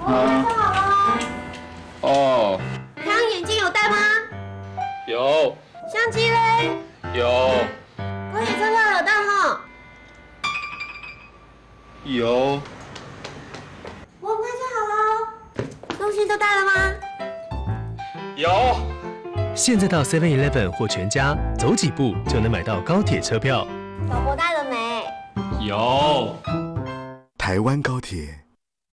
戴好了。 哦， 太阳眼镜有戴吗？ 有。 相机嘞？ 有。 高铁车票有带哈？ 有。 我很快就好了。东西都带了吗？ 有。 现在到 7-Eleven 或全家，走几步就能买到高铁车票。 老婆带了没？ 有。 台湾高铁。